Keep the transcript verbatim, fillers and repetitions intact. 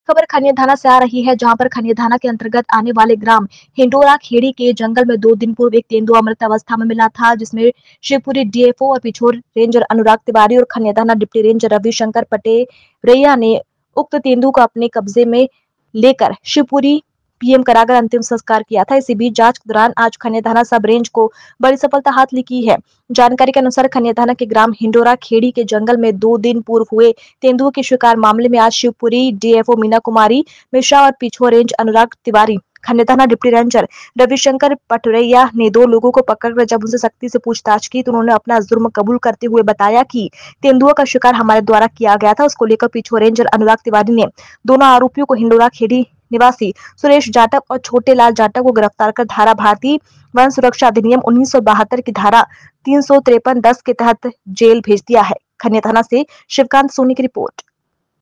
खबर खनिया थाना से आ रही है, जहां पर खनिया थाना के अंतर्गत आने वाले ग्राम हिंडोरा खेड़ी के जंगल में दो दिन पूर्व एक तेंदुआ मृत अवस्था में मिला था, जिसमें शिवपुरी डीएफओ और पिछोर रेंजर अनुराग तिवारी और खनिया थाना डिप्टी रेंजर रविशंकर पटेरैया ने उक्त तेंदुआ को अपने कब्जे में लेकर शिवपुरी पीएम कराकर अंतिम संस्कार किया था। इसी बीच जांच के दौरान आज खनिया थाना सब रेंज को बड़ी सफलता हाथ ली है। जानकारी के अनुसार खनिया थाना के ग्राम हिंडोरा खेड़ी के जंगल में दो दिन पूर्व हुए तेंदुए के शिकार मामले में आज शिवपुरी डीएफओ मीना कुमारी मिश्रा और पिछोर रेंज अनुराग तिवारी, खनिया थाना डिप्टी रेंजर रविशंकर पटरैया ने दो लोगों को पकड़कर जब उनसे सख्ती से पूछताछ की तो उन्होंने अपना जुर्म कबूल करते हुए बताया कि तेंदुआ का शिकार हमारे द्वारा किया गया था। उसको लेकर पिछोर रेंजर अनुराग तिवारी ने दोनों आरोपियों को हिंडोरा खेड़ी निवासी सुरेश जाटव और छोटे लाल जाटव को गिरफ्तार कर धारा भारतीय वन सुरक्षा अधिनियम उन्नीस सौ बहत्तर की धारा तीन सौ तिरपन दस के तहत जेल भेज दिया है। खनिया थाना से शिवकांत सोनी की रिपोर्ट।